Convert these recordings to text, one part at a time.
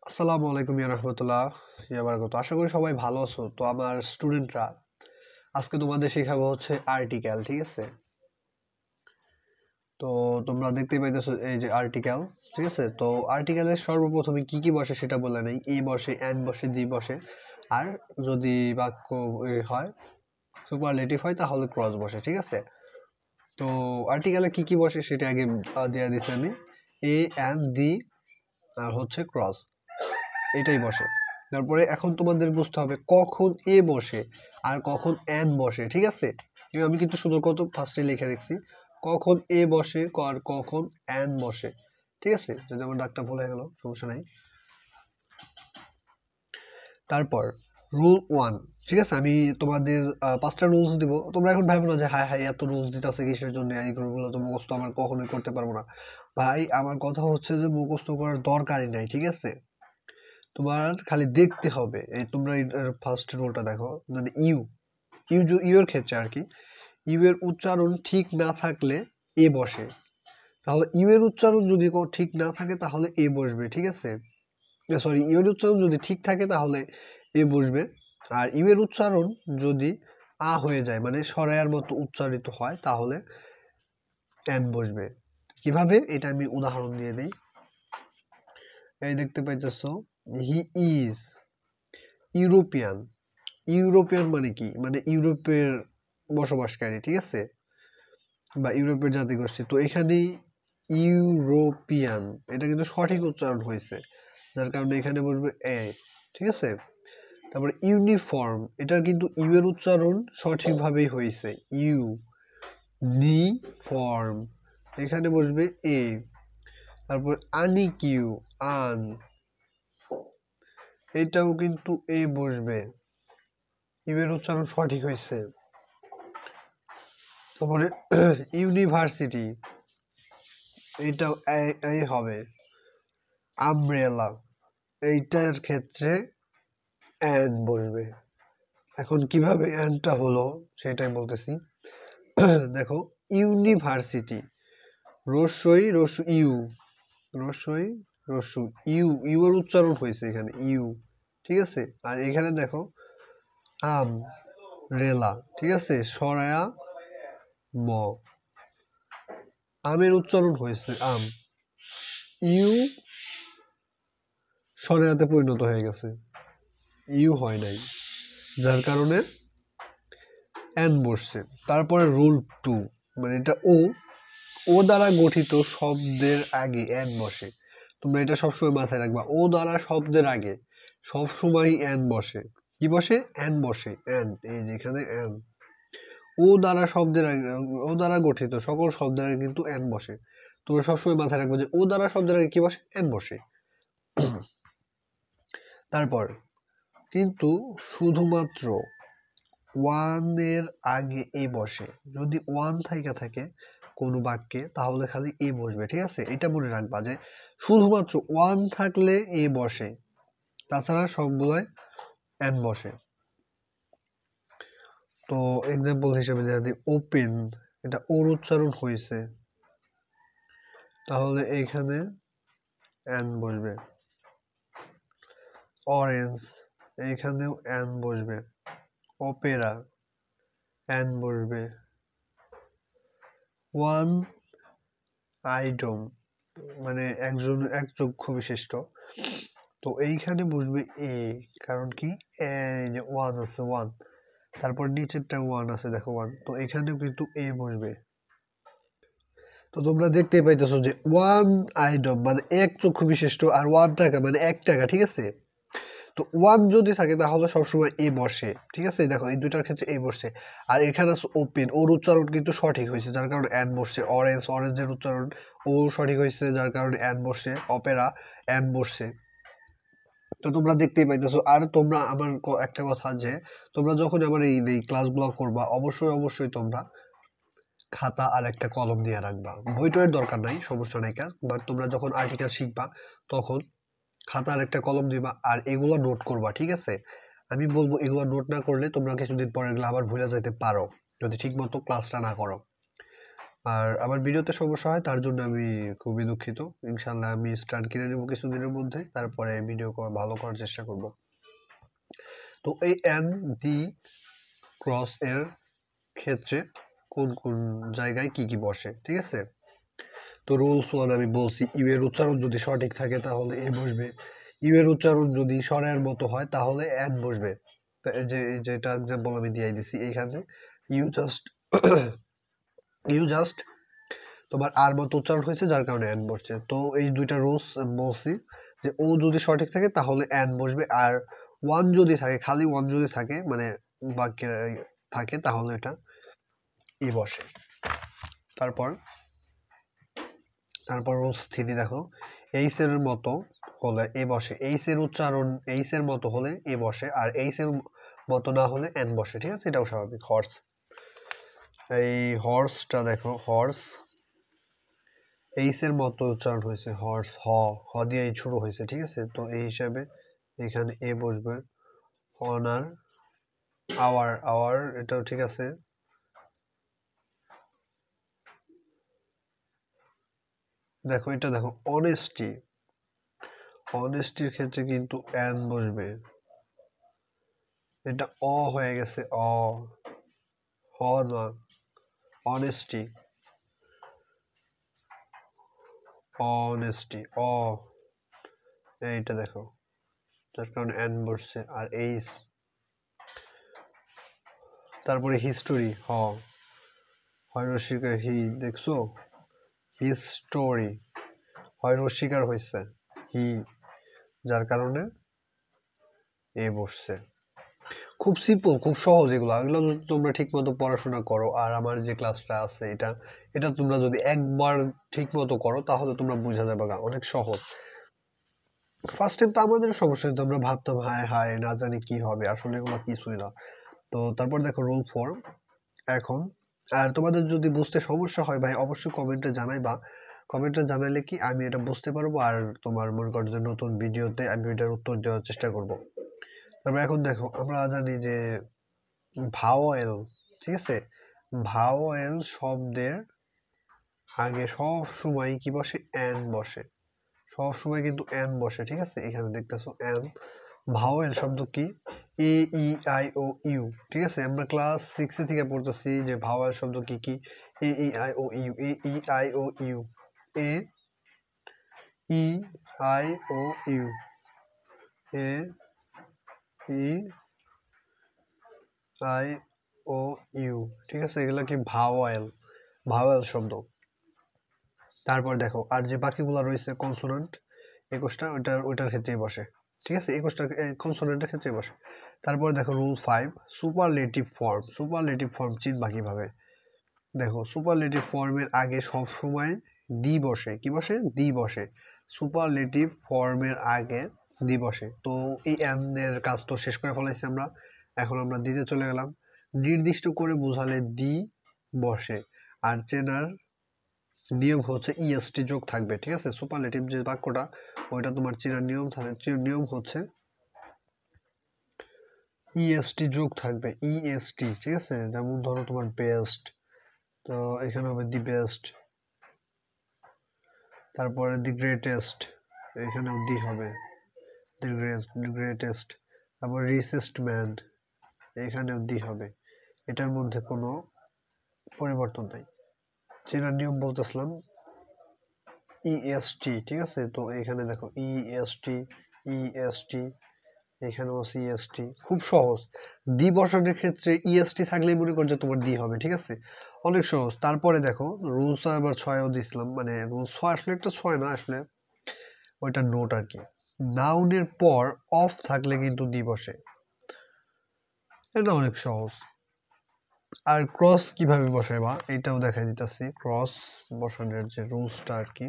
আসসালামু আলাইকুম ইয়া রাহমাতুল্লাহ ইয়া বারাকাতুহু। আশা করি সবাই ভালো আছো। তো আমার স্টুডেন্টরা আজকে তোমাদের শেখাবো হচ্ছে আর্টিকেল, ঠিক আছে? তো তোমরা দেখতেই পাইতেছো এই যে আর্টিকেল, ঠিক আছে? তো আর্টিকেলের সর্বপ্রথমে কি কি বসে সেটা বলে নেই। ই বসে, এন বসে, দি বসে, আর যদি বাক্য হয় সুপারলেটিভ হয় তাহলে ক্রস বসে, ঠিক আছে? তো আর্টিকেলে কি কি বসে সেটা আগে দেয়া দিছি আমি। এ, এন, দি আর হচ্ছে ক্রস, এটাই বসে। তারপরে এখন তোমাদের বুঝতে হবে কখন এ বসে আর কখন এন বসে, ঠিক আছে? আমি কিন্তু শুধু ফার্স্টে লিখে রাখছি কখন এ বসে আর কখন এন বসে, ঠিক আছে? যদি আমার দাগটা ভুল হয়ে গেল সমস্যা নাই। তারপর রুল 1, ঠিক আছে? আমি তোমাদের 5টা রুলস দিব। তোমরা এখন ভাবো না যে হাই হাই এত রুলস দিতেছে কিসের জন্য, এইগুলো তো মুখস্থ আমার কখনোই করতে পারবো না। ভাই আমার কথা হচ্ছে যে মুখস্থ করার দরকারই নাই, ঠিক আছে? তোমার খালি দেখতে হবে। এই তোমরা ফার্স্ট রুলটা দেখো, মানে ইউ এর ক্ষেত্রে আর কি, ইউ এর উচ্চারণ ঠিক না থাকলে এ বসে। তাহলে ইউ এর উচ্চারণ যদি ঠিক না থাকে তাহলে এ বসবে, ঠিক আছে? সরি, ইউ এর উচ্চারণ যদি ঠিক থাকে তাহলে এ বসবে। আর ইউ এর উচ্চারণ যদি আ হয়ে যায়, মানে সরায়ার মতো উচ্চারিত হয়, তাহলে এন বসবে। কিভাবে এটা আমি উদাহরণ দিয়ে দিই। এই দেখতে পাইতেছো, হি ইজ ইউরোপিয়ান। ইউরোপিয়ান মানে কি? মানে ইউরোপের বসবাসকারী, ঠিক আছে? বা ইউরোপের জাতিগোষ্ঠী। তো এখানে ইউরোপিয়ান এটা কিন্তু সঠিক উচ্চারণ হয়েছে, যার কারণে এখানে বসবে এ, ঠিক আছে? তারপরে ইউনিফর্ম, এটার কিন্তু ইউ এর উচ্চারণ সঠিকভাবেই হয়েছে, ইউ নি ফর্ম, এখানে বসবে এ। তারপর আনিকিউ, আন, এটাও কিন্তু এ বসবে, ইউ এর উচ্চারণ সঠিক হয়েছে। তারপরে ইউনিভার্সিটি, এইটাও এই হবে। আমব্রেলা, এইটার ক্ষেত্রে অ্যান বসবে। এখন কিভাবে অ্যানটা হলো সেটাই বলতেছি। দেখো, ইউনিভার্সিটি, রস্যই রস্য ইউ, রস্যই রস্য ইউ, ইউ এর উচ্চারণ হয়েছে এখানে ইউ, ঠিক আছে? আর এখানে দেখো আম রেলা, ঠিক আছে? সরায়া ম, আমের উচ্চারণ হয়েছে আম, ইউ সরেয়াতে পরিণত হয়ে গেছে, ইউ হয় নাই, যার কারণে এন বসছে। তারপরে রুল 2, মানে এটা ও দ্বারা গঠিত শব্দের আগে এন বসে। তোমরা এটা সবসময় মাথায় রাখবা, ও দ্বারা শব্দের আগে সবসময় এন বসে। কি বসে? এন বসে, এন, এই যেখানে এন। ও দ্বারা শব্দের আগে, ও দ্বারা গঠিত সকল শব্দের আগে কিন্তু এন বসে। তোমরা সবসময় মাথায় রাখবে যে ও দ্বারা শব্দের আগে কি বসে? এন বসে। তারপর কিন্তু শুধুমাত্র ওয়ান এর আগে এ বসে। যদি ওয়ান থাইকা থাকে কোনো বাক্যে তাহলে খালি এ বসবে, ঠিক আছে? এটা মনে রাখবা যে শুধুমাত্র ওয়ান থাকলে এ বসে, তাছাড়া সবগুলোয় এন বসে। তো এক্সাম্পল হিসেবে যদি ওপেন, এটা ওর উচ্চারণ হয়েছে, তাহলে এইখানে এন বসবে। অরেঞ্জ, এইখানেও এন বসবে। অপেরা, এন বসবে। ওয়ান আইডম, মানে একজন এক চক্ষু বিশিষ্ট, তো এইখানে বসবে এ। কারণ কি? এই যে ওয়ান আছে, ওয়ান, তারপর নিচেরটা ওয়ান আছে, দেখো ওয়ান, তো এখানেও কিন্তু এ বসবে। তো তোমরা দেখতেই পাইতেছো যে ওয়ান আইডম মানে এক চক্ষু বিশিষ্ট, আর 1 টাকা মানে 1 টাকা, ঠিক আছে? তো ওয়ান যদি থাকে তাহলে সবসময় এ বসে, ঠিক আছে? দেখো এই দুইটার ক্ষেত্রে এ বসছে। আর এখানে আছে ওপেন, ওর উচ্চারণ কিন্তু সঠিক হয়েছে, যার কারণে অ্যান বসছে। অরেঞ্জ, অরেঞ্জের উচ্চারণ ও সঠিক হয়েছে, যার কারণে অ্যান বসছে। অপেরা, অ্যান বসছে। তো তোমরা দেখতেই পাইতেছো। আর তোমরা আমার একটা কথা যে তোমরা যখন আমার এই ক্লাসগুলো করবা, অবশ্যই অবশ্যই তোমরা খাতা আর একটা কলম দিয়ে রাখবা। বই টইয়ের দরকার নাই, সমস্যা নাই, বাট তোমরা যখন আর্টিকেল শিখবা তখন খাতা আর একটা কলম দিবা আর এগুলো নোট করবা, ঠিক আছে? আমি বলবো এগুলো নোট না করলে তোমরা কিছুদিন পরে এগুলো আবার ভুলে যেতে পারো যদি ঠিক মতো ক্লাসটা না করো। আর আমার ভিডিওতে সমস্যা হয় তার জন্য আমি খুবই দুঃখিত। ইনশাআল্লাহ আমি স্ট্যান্ড কিনে নেব কিছুদিনের মধ্যে, তারপরে ভিডিও ভালো করার চেষ্টা করব। তো এই এন দি ক্রস এর ক্ষেত্রে কোন কোন জায়গায় কি কি বসে, ঠিক আছে? তো রুলস ওয়ান আমি বলছি, ইউ এর উচ্চারণ যদি সঠিক থাকে তাহলে এ বসবে, ইউ এর উচ্চারণ যদি স্বরের মতো হয় তাহলে এন বসবে। যেটা এক্সাম্পল আমি দিয়ে দিছি এইখানে, ইউ জাস্ট ইউ জাস্ট তোমার আর মতো উচ্চারণ হয়েছে যার কারণে এন বসছে। তো এই দুইটা রুলস বলছি যে ও যদি সঠিক থাকে তাহলে এন বসবে, আর ওয়ান যদি থাকে, খালি ওয়ান যদি থাকে মানে বাক্যে থাকে তাহলে এটা ই বসে। তারপর রুলস থ্রি দেখো, এইচ এর মতো হলে এ বসে, এইচ এর উচ্চারণ এইচ এর মতো হলে এ বসে, আর এইচ এর মতো না হলে এন বসে, ঠিক আছে? এটাও স্বাভাবিক। হর্স, এই হর্সটা দেখো, হর্স এইচ এর মতো উচ্চারণ হয়েছে, হর্স হ দিয়ে শুরু হয়েছে, ঠিক আছে? তো এই হিসাবে এখানে এ বসবে। অনার, আওয়ার এটাও ঠিক আছে। দেখো এটা দেখো, অনেস্টির ক্ষেত্রে কিন্তু এন বসবে, এটা অ হয়ে গেছে, হ না, অনেস্টি, এইটা দেখো, যার কারণে এন বসছে। আর এইচ, তারপরে হিস্টোরি, হয় রসিকার হি, দেখছো? হিস্টোরি হয় রসিকার হয়েছে হি, যার কারণে এ বসছে। খুব সিম্পল, খুব সহজ এগুলো যদি তোমরা ঠিক মতো পড়াশোনা করো, আর আমার যে ক্লাসটা আছে এটা তোমরা যদি একবার ঠিক মতো করো তাহলে তোমরা বুঝা যাবে, অনেক সহজ। ফার্স্ট টাইম তো আমাদের সমস্যা হতো, আমরা ভাবতাম হায় না জানি কি হবে, আসলে এগুলো কিছুই না। তো তারপর দেখো রুল 4 এখন। আর তোমাদের যদি বুঝতে সমস্যা হয় ভাই অবশ্যই কমেন্টে জানাইবা, কমেন্টে জানাইলে কি আমি এটা বুঝতে পারবো, আর তোমার মনে করো যে নতুন ভিডিওতে আমি এটার উত্তর দেওয়ার চেষ্টা করব। তারপর এখন দেখো, আমরা জানি যে ভাওয়েল, ঠিক আছে? ভাওয়েল শব্দের আগে সব সময় কি বসে? এন বসে, সব সময় কিন্তু এন বসে, ঠিক আছে? এখানে দেখতেছো এন। ভাওয়েল শব্দ কি? A E I O U, ঠিক আছে? আমরা ক্লাস 6 থেকে পড়তেছি যে ভাওয়েল শব্দ কি কি। A E I O U, A E I O U, A E I O U, A E I O U, ঠিক আছে? এগুলো কি ভাওয়েল শব্দ। তারপর দেখো আর যে বাকিগুলো রয়েছে কনসোনেন্ট, 21টা ওইটার ক্ষেত্রেই বসে, ঠিক আছে? 21টা কনসোনেন্টের ক্ষেত্রেই বসে। তারপর দেখো রুল 5 সুপারলেটিভ ফর্ম চিনবা কিভাবে? দেখো সুপারলেটিভ ফর্মের আগে সব সময় দি বসে, কি বসে? দি বসে। সুপারলেটিভ ফর্মের আগে দি বসে। তো এই এন এর কাজ তো শেষ করে ফেলাইছি আমরা, এখন আমরা দিতে চলে গেলাম। নির্দিষ্ট করে বোঝালে দি বসে, আর চেনার নিয়ম হচ্ছে ইএসটি যোগ থাকবে, ঠিক আছে? সুপারলেটিভ যে বাক্যটা ওইটা তোমার চেনার নিয়ম হচ্ছে ইএসটি যোগ থাকবে, ইএসটি, ঠিক আছে? যেমন ধরো তোমার বেস্ট, তো এখানে হবে দি বেস্ট। তারপরে দি গ্রেটেস্ট, এখানেও দি হবে, দি গ্রেটেস্ট। তারপর রিচেস্ট ম্যান, এখানেও দি হবে। এটার মধ্যে কোনো পরিবর্তন নাই। চেনার নিয়ম বলতেছিলাম ইএসটি, ঠিক আছে? তো এখানে দেখো ইএসটি, এখানেও আছে ইএসটি, খুব সহজ। দি বসানোর ক্ষেত্রে ইএসটি থাকলেই মনে কর যে তোমার দি হবে, ঠিক আছে? অনেক সহজ। তারপরে দেখো রুলস আবার 6ও দিছিলাম, মানে রুলস 6 আসলে একটা 6 না, আসলে ওইটা নোট আর কি। নাউনের পর অফ থাকলে কিন্তু দি বসে, এটা অনেক সহজ। আর ক্রস কিভাবে বসাই বা এটাও দেখাই দিতেছি, ক্রস বসানোর যে রুলসটা আর কি।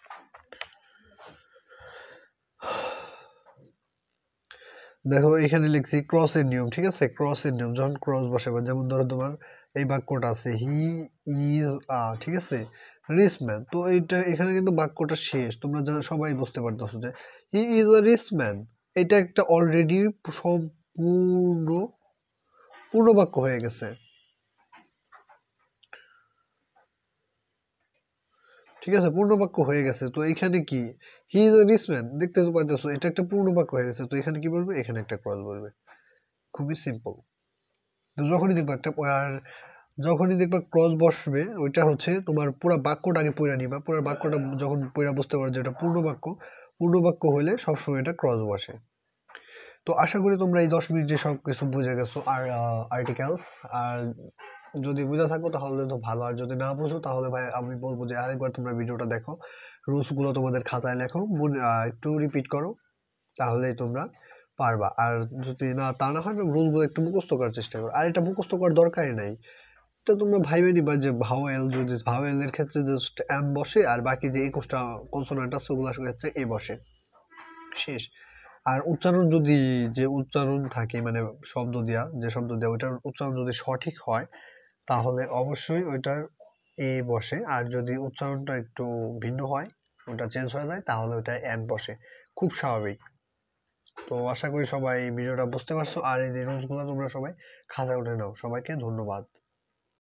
দেখো এখানে লিখছি ক্রসের নিয়ম, ঠিক আছে? ক্রসের নিয়ম যখন ক্রস বসাবে, যেমন ধরো তোমার এই বাক্যটা আছে হি ইজ ঠিক আছে, রিচ ম্যান। তো এইটা এখানে কিন্তু বাক্যটা শেষ, তোমরা সবাই বুঝতে পারতেছো যে he is a rich man, এটা একটা অলরেডি সম্পূর্ণ পূর্ণ বাক্য হয়ে গেছে। ঠিক আছে, পূর্ণ বাক্য হয়ে গেছে। তো এখানে কি, he is a rich man, দেখতে তো পাইতেছো এটা একটা পূর্ণ বাক্য হয়ে গেছে। তো এখানে কি বলবে, এখানে একটা ক্লজ বলবে, খুবই সিম্পল। তো যখনই দেখবা ক্লজ বসবে, ওইটা হচ্ছে তোমার পুরা বাক্যটা আগে পড়ে নিবা। পুরা বাক্যটা যখন পড়া বুঝতে পারো যে এটা পূর্ণ বাক্য, পূর্ণ বাক্য হলে সবসময় এটা ক্লজ বসে। তো আশা করি তোমরা এই 10 মিনিটে সব কিছু বুঝে গেছো। আর আর্টিকেলস, আর যদি বুঝে থাকো তাহলে তো ভালো, আর যদি না বুঝো তাহলে ভাই আমি বলবো যে আরেকবার তোমরা ভিডিওটা দেখো, রুলস গুলো তোমাদের খাতায় লেখো, একটু রিপিট করো, তাহলেই তোমরা পারবা। আর যদি না তা না হয়, রুলস গুলো একটু মুখস্থ করার চেষ্টা করো। আর এটা মুখস্থ করার দরকারই নাই। তো তোমরা ভাইবে নিবা যে ভাওয়েল, যদি ভাওয়েলের ক্ষেত্রে জাস্ট এন বসে, আর বাকি যে 21টা কনসোনেন্ট আছে ওগুলোর ক্ষেত্রে এ বসে, শেষ। আর উচ্চারণ যদি, যে উচ্চারণ থাকে মানে শব্দ দিয়া, যে শব্দ দেওয়া ওইটার উচ্চারণ যদি সঠিক হয় তাহলে অবশ্যই ওইটার এ বসে। আর যদি উচ্চারণটা একটু ভিন্ন হয়, ওটা চেঞ্জ হয়ে যায়, তাহলে ওটা এন বসে। খুব স্বাভাবিক। তো আশা করি সবাই ভিডিওটা বুঝতে পারছো। আর এই রুলস গুলো তোমরা সবাই খাতায় উঠে নাও। সবাইকে ধন্যবাদ।